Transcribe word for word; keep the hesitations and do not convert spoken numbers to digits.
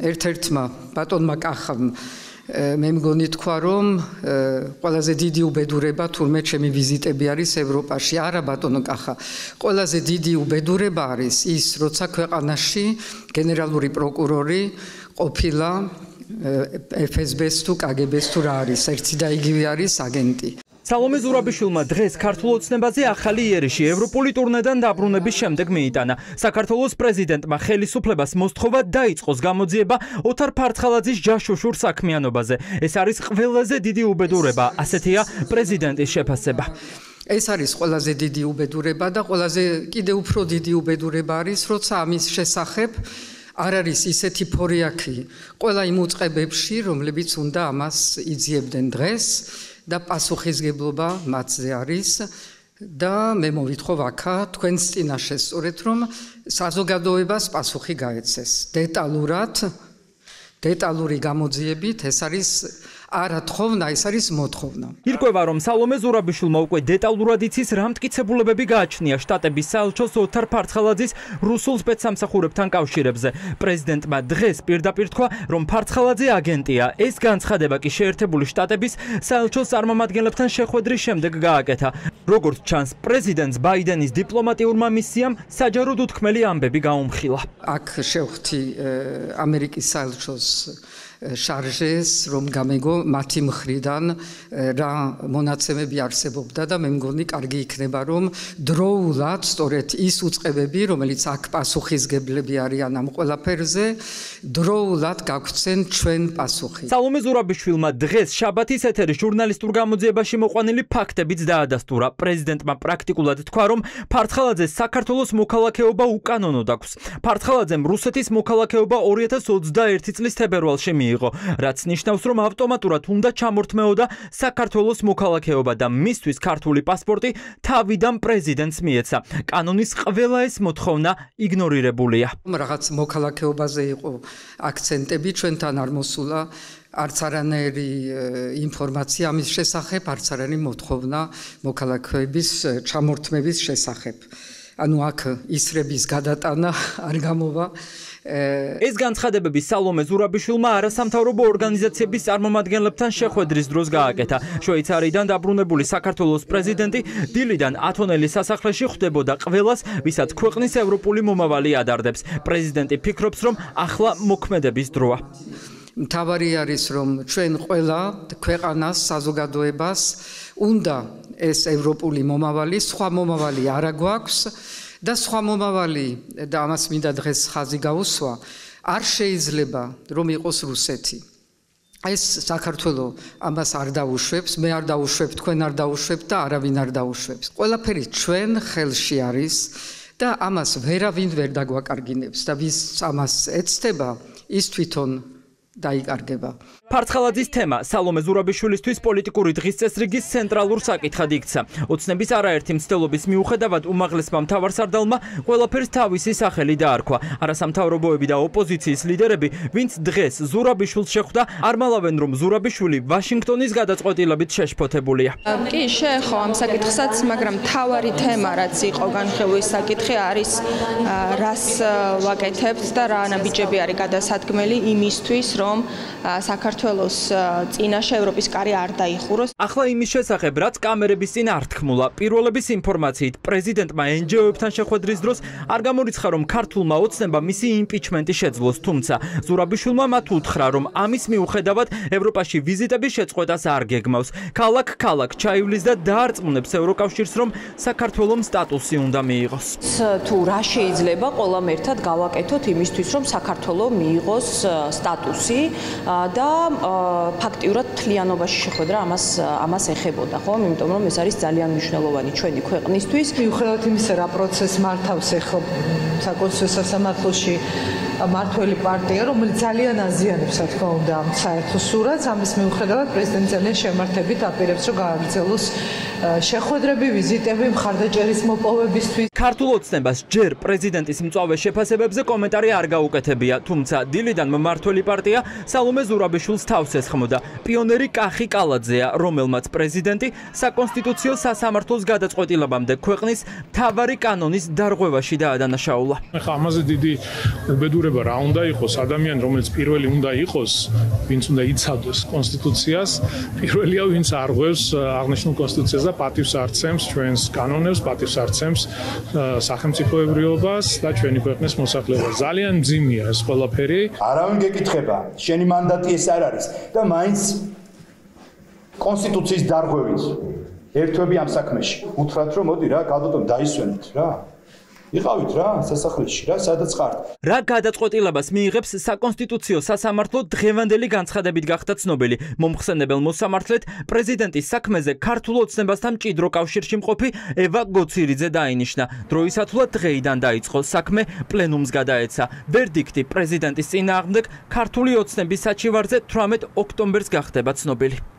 ერთ-ერთმა ბატონმა კახამ მე მგონი თქვა რომ ყველაზე დიდი უბედურება თურმე ჩემი ვიზიტები არის ევროპაში. არა ბატონო კახა, ყველაზე დიდი უბედურება არის ის, როცა ქვეყანაში გენერალური პროკურორი ყოფილა ეფ ეს ბეს თუ კა გი ბეს თუ რა არის, ერთი და იგივე არის აგენტი. სალომე ზურაბიშვილმა დღეს ქართულ ოცნებაზე ახალი იერიში ევროპული ტურნედან დაბრუნების შემდეგ მიიტანა. საქართველოს პრეზიდენტმა ხელისუფლებას მოსთხოვა დაიწყოს გამოძიება ოთარ ფარცხალაძის ჯაშუშურ საქმიანობაზე. ეს არის ყველაზე დიდი უბედურება, ასეთია პრეზიდენტის შეფასება. ეს არის ყველაზე დიდი უბედურება და ყველაზე კიდევ უფრო დიდი უბედურება არის, როცა ამის შესახებ არ არის ისეთი ფორიაქი ყველა იმ უწყებებში, რომლებიც უნდა ამას იძიებდნენ დღეს. და პასუხისგებლობა მათზე არის და მე მოვითხოვ აქა თქვენს წინაშე სწორედ რომ საზოგადოებას პასუხი გაეცეს დეტალურად დეტალური გამოძიებით. ეს არის არა თხოვნა, ეს არის მოთხოვნა. ირკვევა რომ სალომე ზურაბიშვილმა უკვე დეტალურად იცის რა მტკიცებულებები გააჩნია შტატების საელჩოს ოთარ ფარცხალაძის რუსულ სპეცსამსახურებთან კავშირებზე. პრეზიდენტმა დღეს პირდაპირ თქვა რომ ფარცხალაძე აგენტია. ეს განცხადება კი შეერთებული შტატების საელჩოს წარმომადგენლებთან შეხვედრის შემდეგ გააკეთა. როგორც ჩანს, პრეზიდენტს ბაიდენის დიპლომატიურმა მისიამ საჯაროდ უთქმელი ამბები გაუმხილა. აქ შევხვდი ამერიკის საელჩოს შარჟეს რომ გამეგო მათი მხრიდან რა მონაცემები არსებობდა და მე მგონი კარგი იქნება რომ დროულად სწორედ ის უწყებები რომელიც აქ პასუხისგებლები არიან ამ ყველაფერზე დროულად გაგვცენ ჩვენ პასუხი. სალომე ზურაბიშვილმა დღეს შაბათის ეთერის ჟურნალისტურ გამოძიებაში მოყვანილი ფაქტებიც დაადასტურა. პრეზიდენტმა პრაქტიკულად თქვა რომ ფარცხალაძეს საქართველოს მოქალაქეობა უკანონოდ აქვს. ფარცხალაძემ რუსეთის მოქალაქეობა ორი ათას ოცდაერთი წლის თებერვალში მიიღო, რაც ნიშნავს რომ ავტომატურად უნდა ჩამორთმეოდა საქართველოს მოქალაქეობა და მისთვის ქართული პასპორტი თავიდან პრეზიდენტს მიეცა. კანონის ყველა ეს მოთხოვნა იგნორირებულია. რაღაც მოქალაქეობაზე იყო აქცენტები, ჩვენთან არ მოსულა არც არანაირი ინფორმაცია ამის შესახებ, არც არანაირი მოთხოვნა მოქალაქეების ჩამორთმების შესახებ. ანუ აქ ისრების გადატანა არ გამოვა. ეს განცხადებები სალომე ზურაბიშვილმა არასამთავრობო ორგანიზაციების წარმომადგენლებთან შეხვედრის დროს გააკეთა. შვეიცარიიდან დაბრუნებული საქართველოს პრეზიდენტი დილიდან ათონელის სასახლეში ხვდებოდა ყველას, ვისაც ქვეყნის ევროპული მომავალი ადარდებს. პრეზიდენტი ფიქრობს, რომ ახლა მოქმედების დროა. მთავარი არის რომ ჩვენ ყველა ქვეყანას საზოგადოებას უნდა ეს ევროპული მომავალი, სხვა მომავალი არა გვაქვს და სხვა მომავალი და ამას მინდა დღეს ხაზი გაუსვა არ შეიძლება რომ იყოს რუსეთი. ეს საქართველოს ამას არ დაუშვებს, მე არ დაუშვებ, თქვენ არ დაუშვებთ და არავინ არ დაუშვებს. ყველაფერი ჩვენ ხელში არის და ამას ვერავინ ვერ დაგვაკარგინებს და ვის ამას ეცდება ის თვითონ დაიკარგება. ფარცხალაძის თემა სალომე ზურაბიშვილისთვის პოლიტიკური დღის წესრიგის ცენტრალურ საკითხად იქცა. ოცნების არაერთი მცდელობის მიუხედავად უმაღლესმა მთავარსარდალმა ყველაფერს თავისი სახელი დაარქვა. არასამთავრობოები და ოპოზიციის ლიდერები, ვინც დღეს ზურაბიშვილს შეხვდა, არ მალავენ რომ ზურაბიშვილი ვაშინგტონის გადაწყვეტილებით შეშფოთებულია. კი, შეეხო ამ საკითხსაც, მაგრამ მთავარი თემა, რაც იყო განხილვის საკითხი, არის რას ვაკეთებთ და რა ანაბიჯები არის გადასადგმელი იმისთვის, რომ საქართველოს წინაშე ევროპის კარი არ დაიხუროს. ახლა იმის შესახებ, რაც კამერების წინ არ თქმულა, პირველების ინფორმაციით პრეზიდენტმა εν ჯი ო-ებთან შეხვედრის დროს არ გამორიცხა, რომ ქართულმა ოცნებამ მისი იმპიჩმენტი შეძლოს, თუმცა ზურაბიშვილმა მათ უთხრა, რომ ამის მიუხედავად ევროპაში ვიზიტების შეწყვეტას არ გეგმავს. ქალაქ-ქალაქ ჩაივლის და დაარწმუნებს ევროკავშირს, რომ საქართველოს სტატუსი უნდა მიიღოს. თუ რა შეიძლება ყველამ ერთად გავაკეთოთ იმისთვის, რომ საქართველოს მიიღოს სტატუსი და ფაქტიურად თლიანობაში შეხვედრა ამას ამას ეხებოდა, ხო? იმიტომ რომ ეს არის ძალიან მნიშვნელოვანი ჩვენი ქვეყნისთვის. მიუხედავად იმისა, რა პროცესს მართავს ახლა საკონსტიტუციო სასამართლოში მართველი პარტია, რომელიც ძალიან აზიანებს, რა თქმა უნდა, ამ საერთო სურათს, ამის მიუხედავად პრეზიდენტი ძალიან შემართებით აპირებს, რომ გააგრძელოს შეხვედრები, ვიზიტები მხარდაჭერის მოპოვებისთვის. ქართულ ოცნებას ჯერ პრეზიდენტის მწვავე შეფასებებზე კომენტარი არ გაუკეთებია, თუმცა დილიდან მმართველი პარტია სალომე ზურაბიშვილს თავს ესხმოდა. პიონერი კახი კალაძეა, რომელმაც პრეზიდენტი საკონსტიტუციო სასამართლოს გადაწყვეტილებამდე ქვეყნის მთავარი კანონის დარღვევაში დაადანაშაულა. ახლა ამაზე დიდი უბედურება ეუბნება რა უნდა იყოს ადამიანი რომელიც პირველი უნდა იყოს ვინც უნდა იცავდეს კონსტიტუციას პირველია ვინც არღვევს აღნიშნულ კონსტიტუციას და პატივს არცემს ჩვენს კანონებს პატივს არცემს სახელმწიფოებრიობას და ჩვენი ქვეყნის მოსახლეობას ძალიან მძიმეა ეს ყველაფერი არავინ გეკითხება შენი მანდატი ეს არ არის და მაინც კონსტიტუციის დარღვევით ერთვები ამ საქმეში უთხრათ რომ მოდი რა გალბატონ დაისვენოთ რა იყავით რა სასახლეში რა სადაც ხართ რა გადაწყვეტილებას მიიღებს საკონსტიტუციო სასამართლო დღევანდელი განცხადებით გახდა ცნობილი მომხსენებელ მოსამართლედ პრეზიდენტის საქმეზე ქართულ ოცნებასთან მჭიდრო კავშირში მყოფი ევა გოცირიძე დაინიშნა დროისათვლა დღეიდან დაიწყო საქმე პლენუმს გადაეცა ვერდიქტი პრეზიდენტის წინააღმდეგ ქართული ოცნების საჩივარზე თვრამეტ ოქტომბერს გახდება ცნობილი